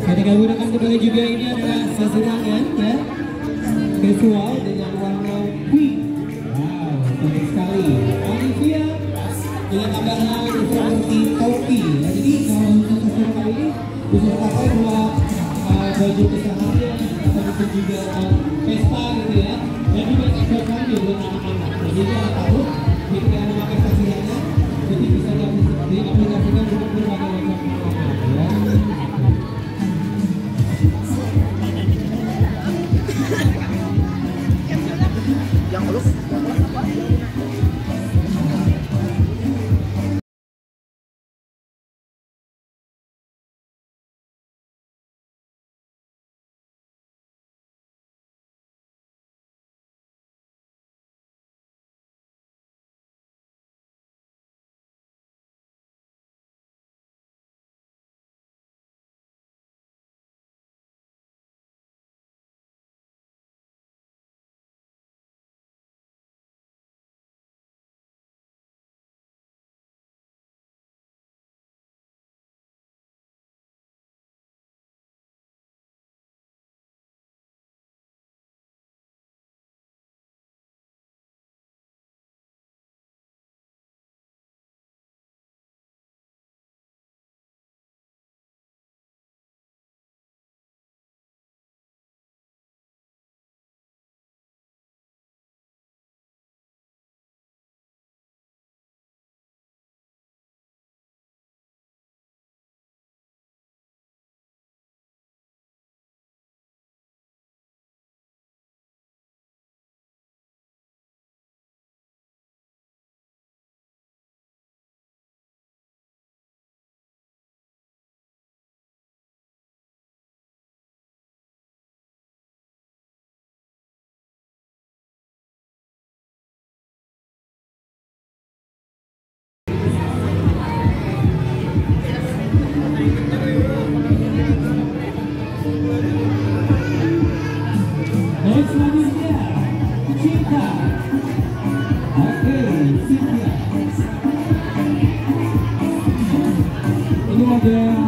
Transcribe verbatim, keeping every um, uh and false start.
Ketika gunakan kembali juga ini adalah sasirangan ya, visual dengan warna pink. Wow, cantik sekali. Olivia dengan tambahan seperti topi. Ya, jadi kalau untuk sasiran kali ini bisa dipakai buat uh, baju keseharian atau mungkin juga uh, pesta gitu ya. Dan juga cocokkan juga buat anak-anak. Jadi kalau tahu ketika memakai sasirannya, jadi bisa diaplikasikan untuk berbagai macam anak-anak ya. Yang lu Baik, selanjutnya Cinta. Oke, Cinta. Ini ada